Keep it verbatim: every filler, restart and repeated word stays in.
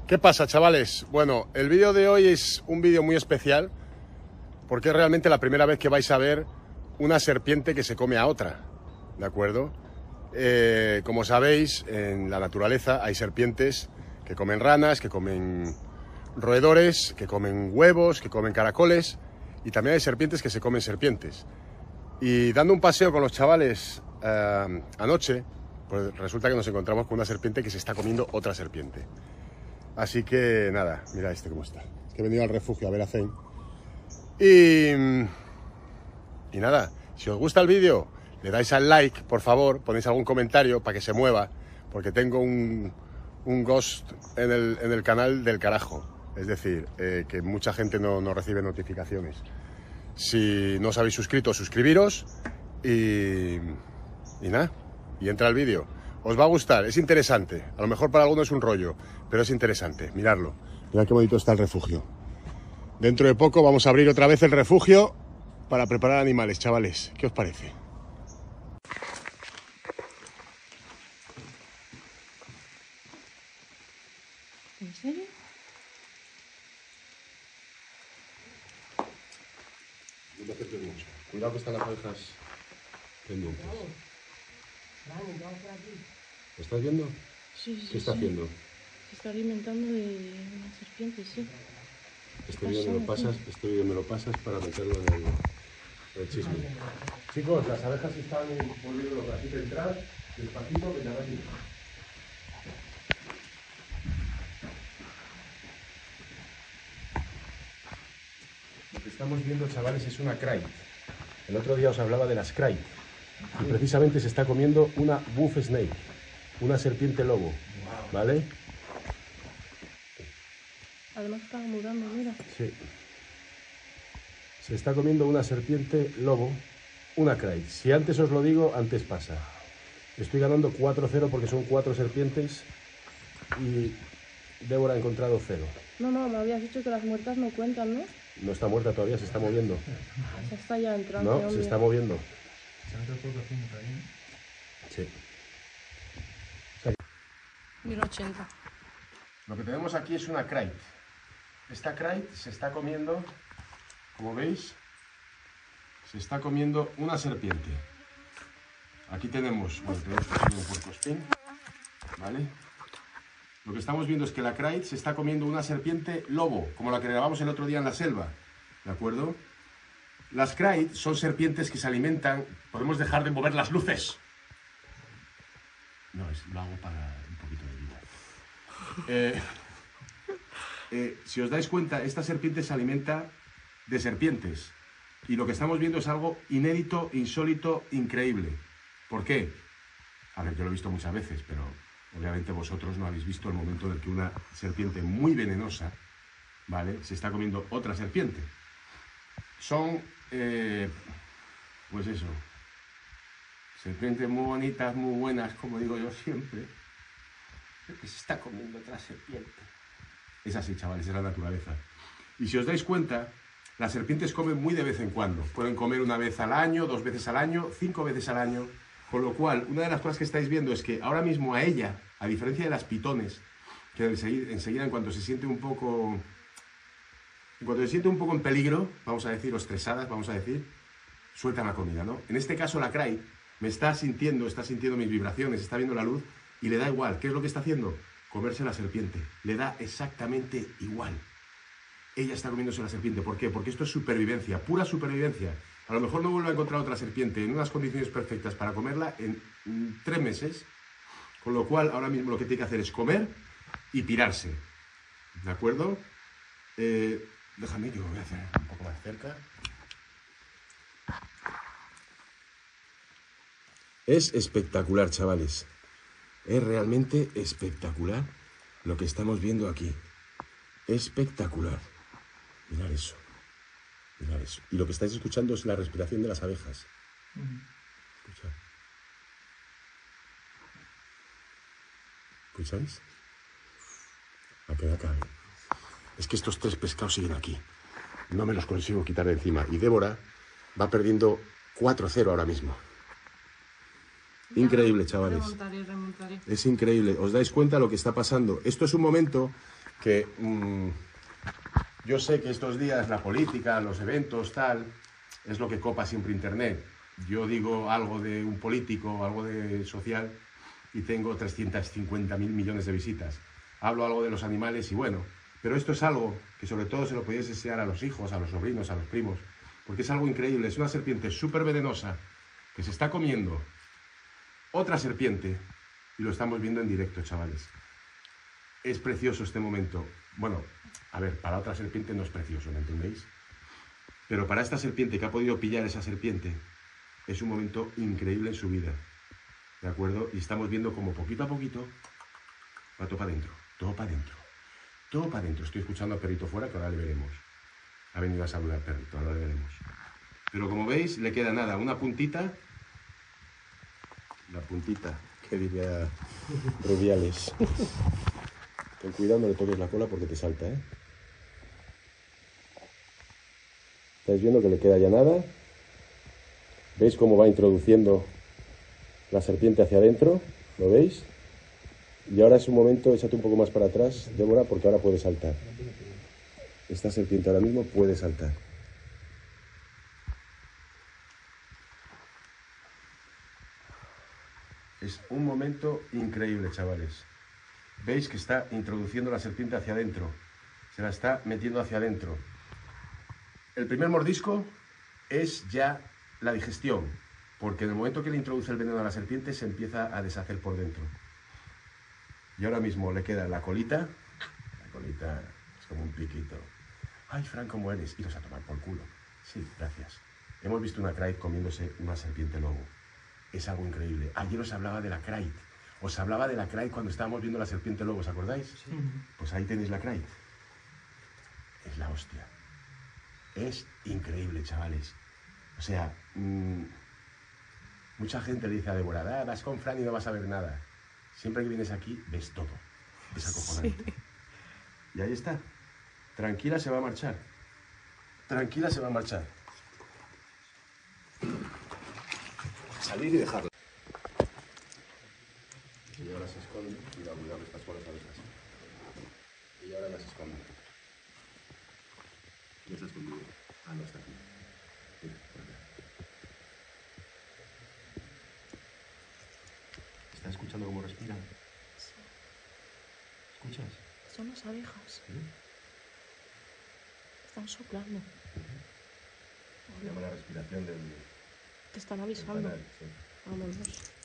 ¿Qué pasa, chavales? Bueno, el vídeo de hoy es un vídeo muy especial porque es realmente la primera vez que vais a ver una serpiente que se come a otra, ¿de acuerdo? Eh, como sabéis, en la naturaleza hay serpientes que comen ranas, que comen roedores, que comen huevos, que comen caracoles, y también hay serpientes que se comen serpientes. Y dando un paseo con los chavales eh, anoche, pues resulta que nos encontramos con una serpiente que se está comiendo otra serpiente. Así que nada, mira este cómo está. Es que he venido al refugio a ver a Zane. Y, y nada, si os gusta el vídeo, le dais al like, por favor, ponéis algún comentario para que se mueva, porque tengo un, un ghost en el, en el canal del carajo. Es decir, eh, que mucha gente no, no recibe notificaciones. Si no os habéis suscrito, suscribiros y, y nada, y entra el vídeo. Os va a gustar, es interesante. A lo mejor para algunos es un rollo, pero es interesante. Miradlo. Mirad qué bonito está el refugio. Dentro de poco vamos a abrir otra vez el refugio para preparar animales, chavales. ¿Qué os parece? ¿En serio? No te acerques mucho. Cuidado que están las abejas pendientes. ¿Lo estás viendo? Sí, sí, ¿Qué está sí. haciendo? Se está alimentando de una serpiente, sí. Este vídeo me lo pasas, este vídeo me lo pasas para meterlo en el, en el chisme. Chicos, las abejas están volviendo locas. Así que entrad despacito, que nada aquí. Lo que estamos viendo, chavales, es una kite. El otro día os hablaba de las kite. Y precisamente se está comiendo una wolf snake, una serpiente lobo, ¿vale? Además estaba mudando, mira. Sí. Se está comiendo una serpiente lobo, una kite. Si antes os lo digo, antes pasa. Estoy ganando cuatro cero porque son cuatro serpientes y Débora ha encontrado cero. No, no, me habías dicho que las muertas no cuentan, ¿no? No está muerta todavía, se está moviendo. Se está ya entrando. No, hombre. se está moviendo. Sí. mil ochenta. Lo que tenemos aquí es una kite. Esta kite se está comiendo, como veis, se está comiendo una serpiente. Aquí tenemos, bueno, tenemos un puercoespín, ¿vale? Lo que estamos viendo es que la kite se está comiendo una serpiente lobo, como la que grabamos el otro día en la selva, ¿de acuerdo? Las kite son serpientes que se alimentan. Podemos dejar de mover las luces. No, es, lo hago para un poquito de vida. Eh, eh, si os dais cuenta, esta serpiente se alimenta de serpientes. Y lo que estamos viendo es algo inédito, insólito, increíble. ¿Por qué? A ver, yo lo he visto muchas veces, pero obviamente vosotros no habéis visto el momento en el que una serpiente muy venenosa, ¿vale?, se está comiendo otra serpiente. Son, eh, pues eso, serpientes muy bonitas, muy buenas, como digo yo siempre, que se está comiendo otra serpiente. Es así, chavales, es la naturaleza. Y si os dais cuenta, las serpientes comen muy de vez en cuando. Pueden comer una vez al año, dos veces al año, cinco veces al año. Con lo cual, una de las cosas que estáis viendo es que ahora mismo a ella, a diferencia de las pitones, que enseguida, enseguida en cuanto se siente un poco... En cuanto se siente un poco en peligro, vamos a decir, o estresadas, vamos a decir, sueltan la comida, ¿no? En este caso la kite me está sintiendo, está sintiendo mis vibraciones, está viendo la luz y le da igual. ¿Qué es lo que está haciendo? Comerse la serpiente. Le da exactamente igual. Ella está comiéndose la serpiente. ¿Por qué? Porque esto es supervivencia, pura supervivencia. A lo mejor no vuelve a encontrar otra serpiente en unas condiciones perfectas para comerla en mm, tres meses, con lo cual ahora mismo lo que tiene que hacer es comer y pirarse. ¿De acuerdo? Eh... Déjame que lo voy a hacer un poco más cerca. Es espectacular, chavales. Es realmente espectacular lo que estamos viendo aquí. Espectacular. Mirad eso. Mirad eso. Y lo que estáis escuchando es la respiración de las abejas. Escuchad. ¿Escucháis? A que acá. Es que estos tres pescados siguen aquí. No me los consigo quitar de encima. Y Débora va perdiendo cuatro cero ahora mismo. Increíble, chavales. Remontaré, remontaré. Es increíble. ¿Os dais cuenta lo que está pasando? Esto es un momento que mmm, yo sé que estos días la política, los eventos, tal, es lo que copa siempre Internet. Yo digo algo de un político, algo de social, y tengo trescientos cincuenta mil millones de visitas. Hablo algo de los animales y bueno, pero esto es algo que sobre todo se lo podéis enseñar a los hijos, a los sobrinos, a los primos, porque es algo increíble. Es una serpiente súper venenosa que se está comiendo otra serpiente y lo estamos viendo en directo, chavales. Es precioso este momento. Bueno, a ver, para otra serpiente no es precioso, ¿me entendéis? Pero para esta serpiente que ha podido pillar esa serpiente, es un momento increíble en su vida, ¿de acuerdo? Y estamos viendo como poquito a poquito va todo para adentro, todo para adentro, todo para adentro. Estoy escuchando al perrito fuera, que ahora le veremos. Ha venido a saludar al perrito, ahora le veremos. Pero como veis, le queda nada, una puntita, la puntita, que diría Rubiales. Ten cuidado, no le toques la cola porque te salta, ¿eh? ¿Estáis viendo que le queda ya nada? ¿Veis cómo va introduciendo la serpiente hacia adentro? ¿Lo veis? Y ahora es un momento, échate un poco más para atrás, Débora, porque ahora puede saltar. Esta serpiente ahora mismo puede saltar. Es un momento increíble, chavales. ¿Veis que está introduciendo la serpiente hacia adentro? Se la está metiendo hacia adentro. El primer mordisco es ya la digestión, porque en el momento que le introduce el veneno a la serpiente se empieza a deshacer por dentro. Y ahora mismo le queda la colita. La colita es como un piquito. Ay, Fran, ¿cómo eres? Iros a tomar por culo. Sí, gracias. Hemos visto una Kraid comiéndose una serpiente lobo. Es algo increíble. Ayer os hablaba de la Kraid. Os hablaba de la Kraid cuando estábamos viendo la serpiente lobo, ¿os acordáis? Sí. Pues ahí tenéis la Kraid. Es la hostia. Es increíble, chavales. O sea, mmm, mucha gente le dice a Débora, ah, vas con Fran y no vas a ver nada. Siempre que vienes aquí, ves todo. Es acojonante. Sí. Y ahí está. Tranquila se va a marchar. Tranquila se va a marchar. Salir y dejarla. Y ahora se esconde. Cuidado, cuidado, que estas colas a veces. Y ahora las esconde. Ya se ha escondido. Ah, no, está aquí. Mira, por acá. ¿Estás escuchando cómo respiran? Sí. ¿Escuchas? Son las abejas. ¿Sí? Están soplando. Se llama la respiración del... Te están avisando. Del canal, sí. Vámonos.